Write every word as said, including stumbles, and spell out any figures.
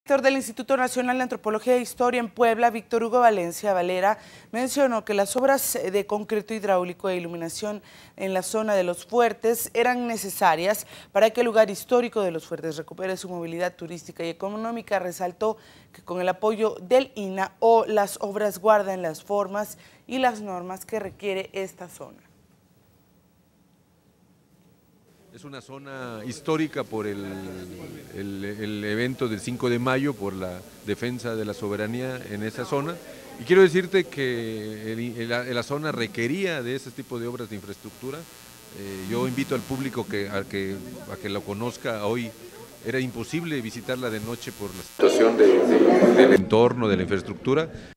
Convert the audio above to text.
El director del Instituto Nacional de Antropología e Historia en Puebla, Víctor Hugo Valencia Valera, mencionó que las obras de concreto hidráulico e iluminación en la zona de Los Fuertes eran necesarias para que el lugar histórico de Los Fuertes recupere su movilidad turística y económica. Resaltó que con el apoyo del I N A O las obras guardan las formas y las normas que requiere esta zona. Es una zona histórica por el, el, el evento del cinco de mayo, por la defensa de la soberanía en esa zona. Y quiero decirte que el, el, la zona requería de ese tipo de obras de infraestructura. Eh, yo invito al público que, a, que, a que lo conozca hoy. Era imposible visitarla de noche por la situación de, de, del entorno, de la infraestructura.